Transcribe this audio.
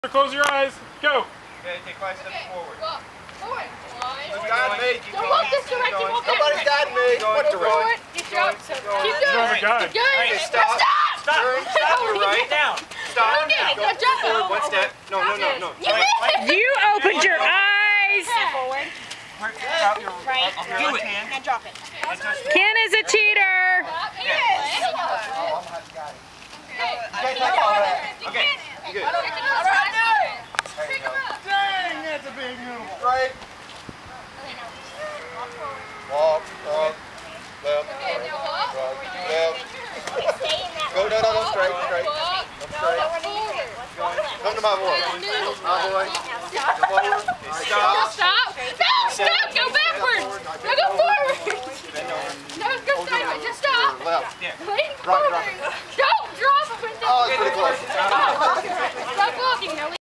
Close your eyes. Go. Okay, take 5 steps forward. Forward. You've got me. Don't walk this direction. Walk that Nobody's got me. What direction? Keep going. Keep going. God. Keep going. Okay, stop. Stop. Turn. Stop. You're right. Down. Stop. Okay, Go now jump forward. over. 1 step. No. You opened your eyes. Forward. Right. Do it. Now drop it. Ken is a cheater. Okay. Good. Dang, that's a big noodle. Right. Walk. Left. Right. Left. Go. No. Straight. Come to my boy. My boy. Come over. Stop. Stop. No, stop. Go backwards. No, go forward. No, go sideways. Just stop. Left. Lean forward. Don't drop it. Oh, it's pretty close. Stop.